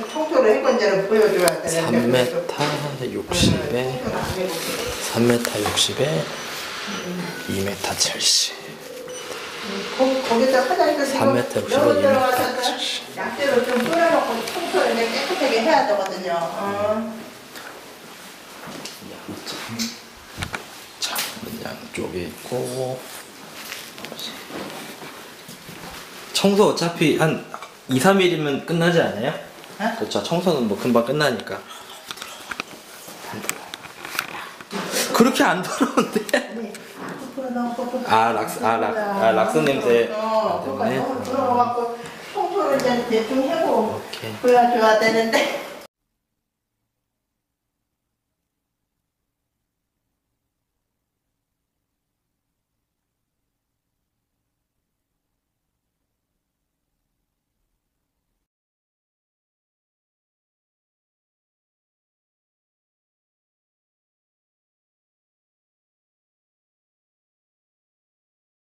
청소를 해건지를 보여줘야 되는데 3m 60에 3m 60에 2m 70. 거기다 화장실 3m 60에 2m 70. 약재를 좀 뿌려놓고 청소를 이제 깨끗하게 해야 되거든요. 창문 양쪽에 있고. 청소 어차피 한 2, 3일이면 끝나지 않아요? 네? 그렇죠. 청소는 뭐 금방 끝나니까. 그렇게 안 더러운데? 락스 냄새 때문에. 들어갖고 청소를 이제 대충 해고 오케이. 보여줘야 되는데.